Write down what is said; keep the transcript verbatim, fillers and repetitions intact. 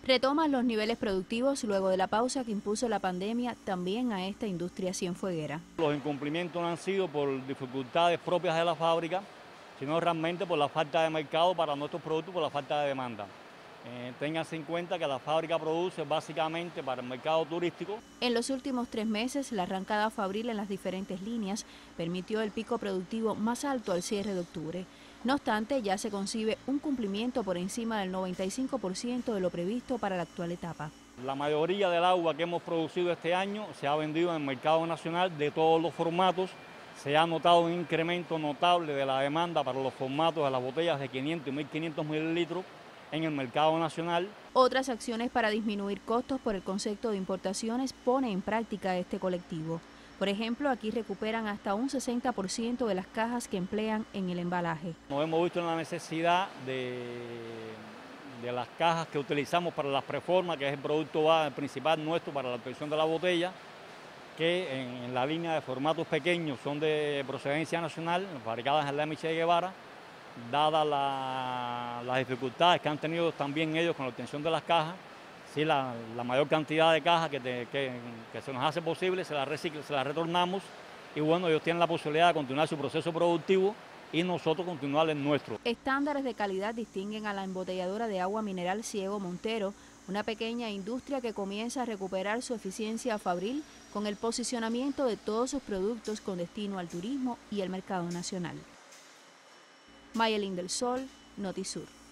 Retoman los niveles productivos luego de la pausa que impuso la pandemia también a esta industria cienfueguera. Los incumplimientos no han sido por dificultades propias de la fábrica, sino realmente por la falta de mercado para nuestros productos, por la falta de demanda. Eh, ténganse en cuenta que la fábrica produce básicamente para el mercado turístico. En los últimos tres meses, la arrancada fabril en las diferentes líneas permitió el pico productivo más alto al cierre de octubre. No obstante, ya se concibe un cumplimiento por encima del noventa y cinco por ciento de lo previsto para la actual etapa. La mayoría del agua que hemos producido este año se ha vendido en el mercado nacional de todos los formatos. Se ha notado un incremento notable de la demanda para los formatos de las botellas de quinientos y mil quinientos mililitros en el mercado nacional. Otras acciones para disminuir costos por el concepto de importaciones pone en práctica este colectivo. Por ejemplo, aquí recuperan hasta un sesenta por ciento de las cajas que emplean en el embalaje. Nos hemos visto en la necesidad de, de las cajas que utilizamos para las preformas, que es el producto principal nuestro para la obtención de la botella, que en, en la línea de formatos pequeños son de procedencia nacional, fabricadas en la M. Che Guevara, dadas la, las dificultades que han tenido también ellos con la obtención de las cajas. Sí, la, la mayor cantidad de cajas que, te, que, que se nos hace posible, se las recicla, se las retornamos y bueno, ellos tienen la posibilidad de continuar su proceso productivo y nosotros continuar el nuestro. Estándares de calidad distinguen a la embotelladora de agua mineral Ciego Montero, una pequeña industria que comienza a recuperar su eficiencia fabril con el posicionamiento de todos sus productos con destino al turismo y el mercado nacional. Mayelín del Sol, Notisur.